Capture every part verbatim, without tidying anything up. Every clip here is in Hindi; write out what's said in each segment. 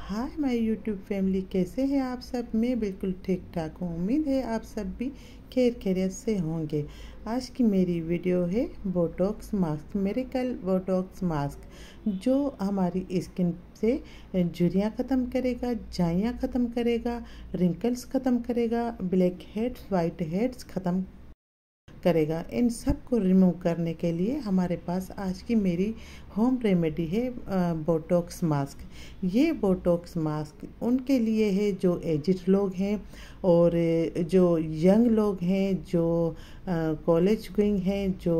हाय माय यूट्यूब फैमिली, कैसे हैं आप सब। मैं बिल्कुल ठीक ठाक हूँ। उम्मीद है आप सब भी खैर खैरियत से होंगे। आज की मेरी वीडियो है botox mask, miracle botox mask, जो हमारी स्किन से झुर्रियाँ ख़त्म करेगा, झाइयाँ ख़त्म करेगा, रिंकल्स ख़त्म करेगा, ब्लैक हेड्स वाइट हेड्स ख़त्म करेगा। इन सब को रिमूव करने के लिए हमारे पास आज की मेरी होम रेमेडी है बोटॉक्स मास्क। ये बोटॉक्स मास्क उनके लिए है जो एजिड लोग हैं और जो यंग लोग हैं, जो कॉलेज गोइंग हैं, जो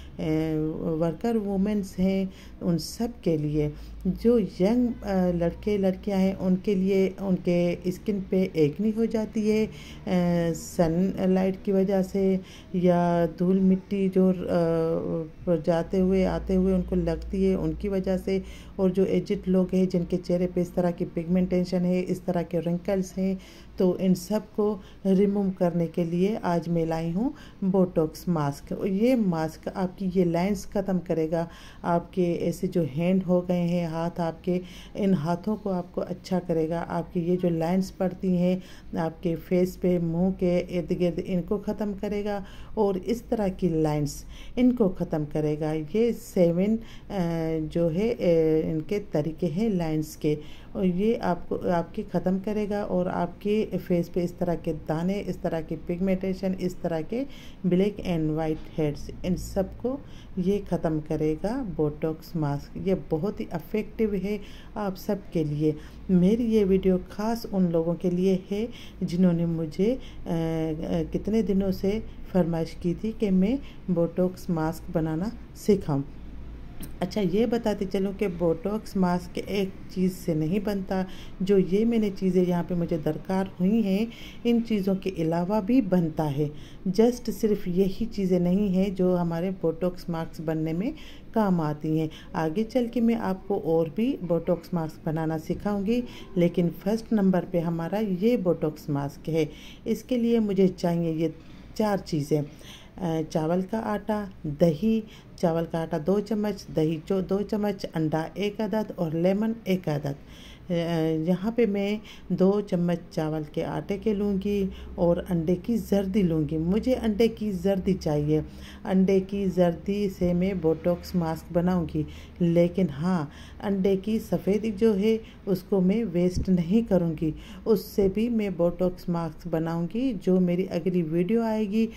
वर्कर वुमेन्स हैं, उन सब के लिए। जो यंग लड़के लड़कियां हैं उनके लिए, उनके स्किन पे एक्नी हो जाती है सन लाइट की वजह से, या धूल मिट्टी जो जाते हुए आते हुए उनको लगती है उनकी वजह से, और जो एजिड लोग हैं जिनके चेहरे पे इस तरह की पिगमेंटेशन है, इस तरह के रिंकल्स हैं, तो इन सब को रिमूव करने के लिए आज मैं लाई हूँ बोटॉक्स मास्क। ये मास्क आपकी ये लाइंस ख़त्म करेगा। आपके ऐसे जो हैंड हो गए हैं, हाथ आपके, इन हाथों को आपको अच्छा करेगा। आपकी ये जो लाइंस पड़ती हैं आपके फेस पे, मुंह के इर्द गिर्द, इनको ख़त्म करेगा। और इस तरह की लाइंस इनको ख़त्म करेगा। ये सेवन जो है इनके तरीके हैं लाइंस के, और ये आपको आपकी ख़त्म करेगा। और आपके फेस पे इस तरह के दाने, इस तरह की पिगमेंटेशन, इस तरह के ब्लैक एंड वाइट हेड्स, इन सब को ये ख़त्म करेगा बोटॉक्स मास्क। ये बहुत ही इफ़ेक्टिव है आप सब के लिए। मेरी ये वीडियो ख़ास उन लोगों के लिए है जिन्होंने मुझे आ, कितने दिनों से फरमाइश की थी कि मैं बोटॉक्स मास्क बनाना सिखाऊं। अच्छा, ये बताते चलूँ कि बोटॉक्स मास्क एक चीज़ से नहीं बनता। जो ये मैंने चीज़ें यहाँ पे मुझे दरकार हुई हैं, इन चीज़ों के अलावा भी बनता है। जस्ट सिर्फ यही चीज़ें नहीं हैं जो हमारे बोटॉक्स मास्क बनने में काम आती हैं। आगे चल के मैं आपको और भी बोटॉक्स मास्क बनाना सिखाऊंगी, लेकिन फर्स्ट नंबर पे हमारा ये बोटॉक्स मास्क है। इसके लिए मुझे चाहिए ये चार चीज़ें: चावल का आटा, दही, चावल का आटा दो चम्मच, दही चो दो चम्मच, अंडा एक अदद और लेमन एक अदद। यहाँ पे मैं दो चम्मच चावल के आटे के लूँगी और अंडे की जर्दी लूँगी। मुझे अंडे की जर्दी चाहिए। अंडे की जर्दी से मैं बोटॉक्स मास्क बनाऊँगी, लेकिन हाँ, अंडे की सफ़ेदी जो है उसको मैं वेस्ट नहीं करूँगी। उससे भी मैं बोटॉक्स मास्क बनाऊँगी। जो मेरी अगली वीडियो आएगी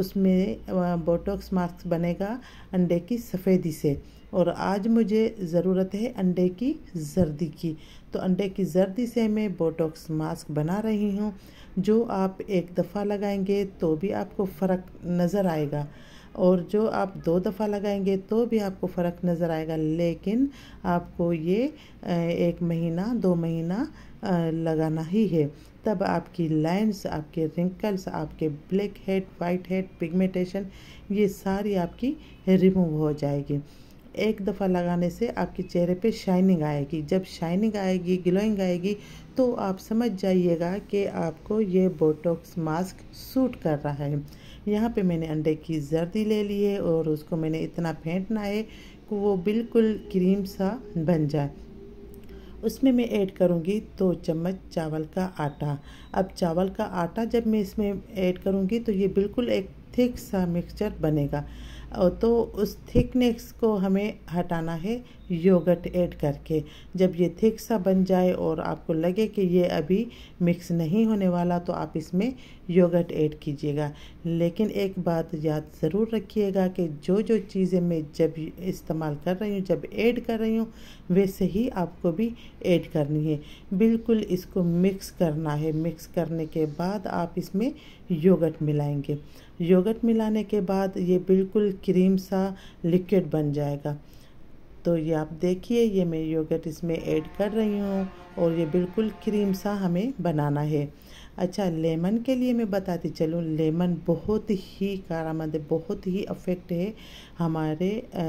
उसमें बोटॉक्स मास्क बनेगा अंडे की सफ़ेदी से। और आज मुझे ज़रूरत है अंडे की जर्दी की, तो अंडे की जर्दी से मैं बोटॉक्स मास्क बना रही हूँ, जो आप एक दफ़ा लगाएंगे तो भी आपको फ़र्क नज़र आएगा, और जो आप दो दफ़ा लगाएंगे तो भी आपको फ़र्क नज़र आएगा। लेकिन आपको ये एक महीना दो महीना लगाना ही है, तब आपकी लाइंस, आपके रिंकल्स, आपके black head, white head, pigmentation, ये सारी आपकी रिमूव हो जाएगी। एक दफ़ा लगाने से आपके चेहरे पे शाइनिंग आएगी। जब शाइनिंग आएगी, ग्लोइंग आएगी, तो आप समझ जाइएगा कि आपको ये बोटॉक्स मास्क सूट कर रहा है। यहाँ पे मैंने अंडे की जर्दी ले ली है और उसको मैंने इतना फेंटना है कि वो बिल्कुल क्रीम सा बन जाए। उसमें मैं ऐड करूँगी दो चम्मच चावल का आटा। अब चावल का आटा जब मैं इसमें ऐड करूँगी तो ये बिल्कुल एक थिक सा मिक्सचर बनेगा, और तो उस थिकनेस को हमें हटाना है योगर्ट ऐड करके। जब ये थिक सा बन जाए और आपको लगे कि ये अभी मिक्स नहीं होने वाला, तो आप इसमें योगर्ट ऐड कीजिएगा। लेकिन एक बात याद ज़रूर रखिएगा कि जो जो चीज़ें मैं जब इस्तेमाल कर रही हूँ, जब ऐड कर रही हूँ, वैसे ही आपको भी ऐड करनी है। बिल्कुल इसको मिक्स करना है। मिक्स करने के बाद आप इसमें योगर्ट मिलाएंगे। योगर्ट मिलाने के बाद ये बिल्कुल क्रीम सा लिक्विड बन जाएगा। तो ये आप देखिए, ये मैं योगर्ट इसमें ऐड कर रही हूँ और ये बिल्कुल क्रीम सा हमें बनाना है। अच्छा, लेमन के लिए मैं बताती चलूँ, लेमन बहुत ही कारआमद है, बहुत ही इफ़ेक्ट है हमारे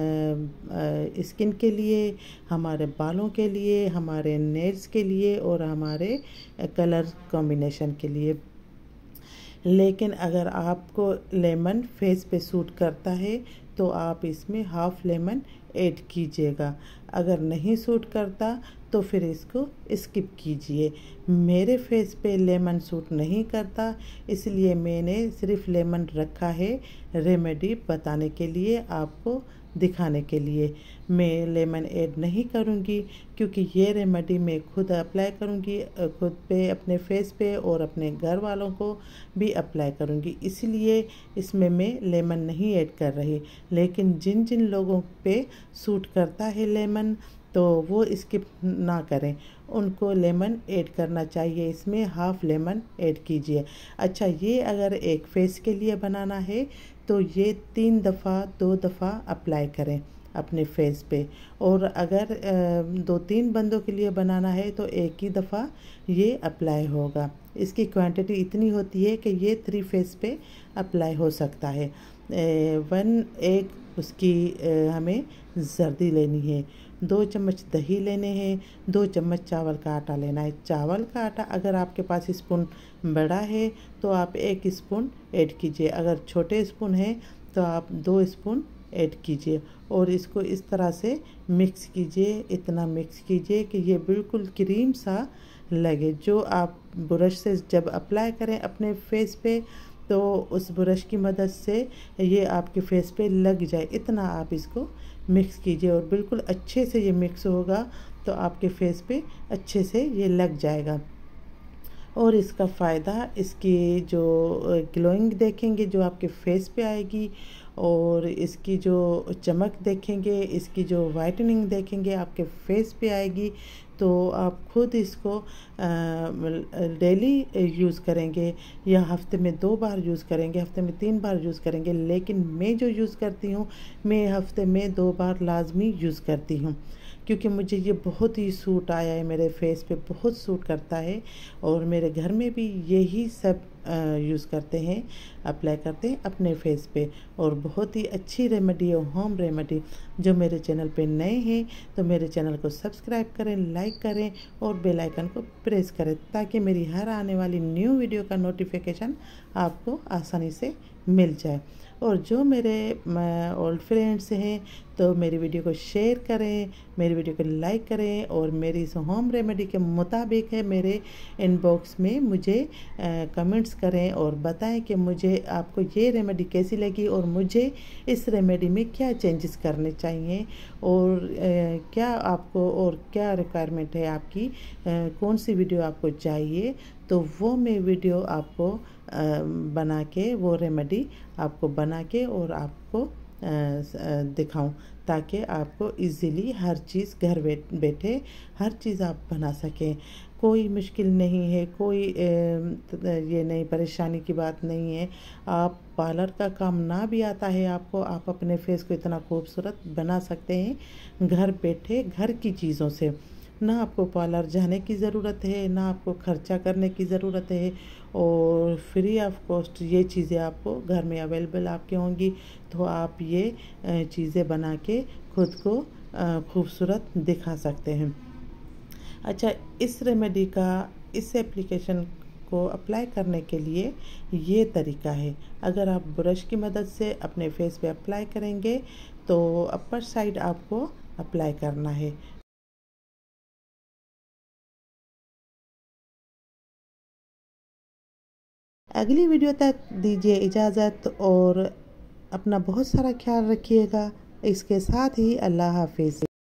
स्किन के लिए, हमारे बालों के लिए, हमारे नेल्स के लिए और हमारे कलर कॉम्बिनेशन के लिए। लेकिन अगर आपको लेमन फेस पे सूट करता है तो आप इसमें हाफ़ लेमन ऐड कीजिएगा। अगर नहीं सूट करता तो फिर इसको स्किप कीजिए। मेरे फेस पे लेमन सूट नहीं करता, इसलिए मैंने सिर्फ लेमन रखा है रेमेडी बताने के लिए, आपको दिखाने के लिए। मैं लेमन ऐड नहीं करूँगी क्योंकि ये रेमेडी मैं खुद अप्लाई करूँगी, खुद पे, अपने फेस पे और अपने घर वालों को भी अप्लाई करूँगी, इसलिए इसमें मैं लेमन नहीं ऐड कर रही। लेकिन जिन जिन लोगों पे सूट करता है लेमन तो वो स्किप ना करें, उनको लेमन ऐड करना चाहिए। इसमें हाफ लेमन ऐड कीजिए। अच्छा, ये अगर एक फेस के लिए बनाना है तो ये तीन दफ़ा दो दफ़ा अप्लाई करें अपने फेस पे, और अगर दो तीन बंदों के लिए बनाना है तो एक ही दफ़ा ये अप्लाई होगा। इसकी क्वांटिटी इतनी होती है कि ये थ्री फेस पे अप्लाई हो सकता है। वन एक उसकी हमें जर्दी लेनी है, दो चम्मच दही लेने हैं, दो चम्मच चावल का आटा लेना है। चावल का आटा अगर आपके पास स्पून बड़ा है तो आप एक स्पून ऐड कीजिए, अगर छोटे स्पून है तो आप दो स्पून ऐड कीजिए और इसको इस तरह से मिक्स कीजिए। इतना मिक्स कीजिए कि ये बिल्कुल क्रीम सा लगे। जो आप ब्रश से जब अप्लाई करें अपने फेस पे तो उस ब्रश की मदद से ये आपके फेस पे लग जाए, इतना आप इसको मिक्स कीजिए और बिल्कुल अच्छे से ये मिक्स होगा तो आपके फेस पे अच्छे से ये लग जाएगा। और इसका फ़ायदा, इसकी जो ग्लोइंग देखेंगे जो आपके फेस पे आएगी, और इसकी जो चमक देखेंगे, इसकी जो वाइटनिंग देखेंगे आपके फेस पे आएगी, तो आप खुद इसको डेली यूज़ करेंगे या हफ्ते में दो बार यूज़ करेंगे, हफ्ते में तीन बार यूज़ करेंगे। लेकिन मैं जो यूज़ करती हूँ, मैं हफ्ते में दो बार लाजमी यूज़ करती हूँ क्योंकि मुझे ये बहुत ही सूट आया है, मेरे फेस पे बहुत सूट करता है और मेरे घर में भी यही सब यूज़ करते हैं, अप्लाई करते हैं अपने फेस पे। और बहुत ही अच्छी रेमेडी है, होम रेमेडी। जो मेरे चैनल पे नए हैं तो मेरे चैनल को सब्सक्राइब करें, लाइक करें और बेल आइकन को प्रेस करें ताकि मेरी हर आने वाली न्यू वीडियो का नोटिफिकेशन आपको आसानी से मिल जाए। और जो मेरे ओल्ड फ्रेंड्स हैं तो मेरी वीडियो को शेयर करें, मेरी वीडियो को लाइक करें और मेरी इस होम रेमेडी के मुताबिक है मेरे इनबॉक्स में मुझे कमेंट्स करें और बताएं कि मुझे आपको ये रेमेडी कैसी लगी और मुझे इस रेमेडी में क्या चेंजेस करने चाहिए और आ, क्या आपको और क्या रिक्वायरमेंट है आपकी, आ, कौन सी वीडियो आपको चाहिए, तो वो मैं वीडियो आपको आ, बना के, वो रेमेडी आपको बना के और आपको दिखाऊं ताकि आपको इजीली हर चीज़ घर बैठे हर चीज़ आप बना सकें। कोई मुश्किल नहीं है, कोई ये नहीं, परेशानी की बात नहीं है। आप पार्लर का काम ना भी आता है आपको, आप अपने फेस को इतना खूबसूरत बना सकते हैं घर बैठे, घर की चीज़ों से। ना आपको पार्लर जाने की ज़रूरत है, ना आपको खर्चा करने की ज़रूरत है और फ्री ऑफ कॉस्ट ये चीज़ें आपको घर में अवेलेबल आपके होंगी। तो आप ये चीज़ें बना के खुद को खूबसूरत दिखा सकते हैं। अच्छा, इस रेमेडी का, इस एप्लीकेशन को अप्लाई करने के लिए ये तरीका है। अगर आप ब्रश की मदद से अपने फेस पे अप्लाई करेंगे तो अपर साइड आपको अप्लाई करना है। अगली वीडियो तक दीजिए इजाज़त और अपना बहुत सारा ख्याल रखिएगा। इसके साथ ही अल्लाह हाफिज़।